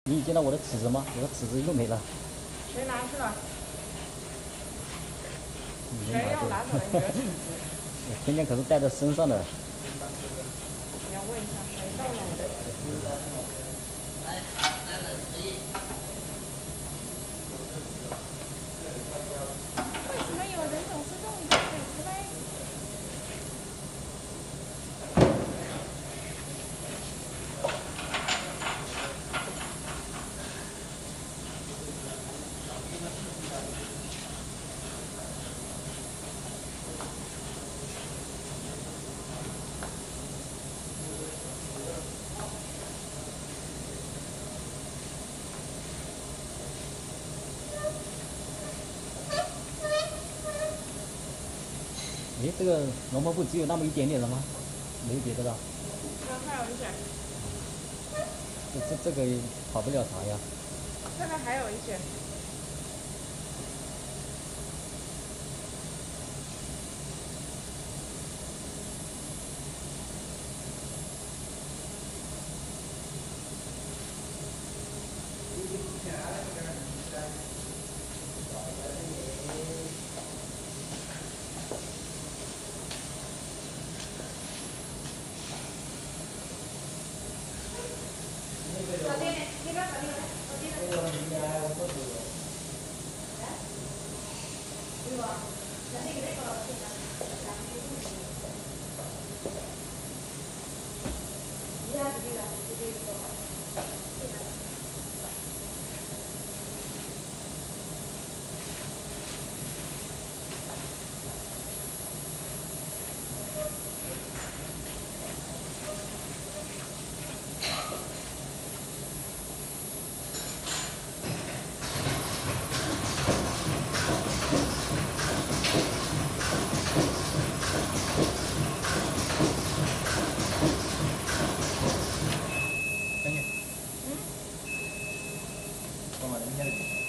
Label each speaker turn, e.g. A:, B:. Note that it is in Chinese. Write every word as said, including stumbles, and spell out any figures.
A: 你见到我的尺子吗？我的尺子又没了。
B: 谁拿去了？
A: 谁
B: 要拿走了你的尺子？
A: 我天天可是带在身上的。
B: 你要问一下谁盗了我的尺子？为什么有人总是用你的尺子嘞？
A: 哎，这个龙膜布只有那么一点点了吗？没有别的了。
B: 这还有一些。
A: 这这这个跑不了茶呀。
B: 这个还有一些。
A: 赶紧。嗯。帮我扔下去。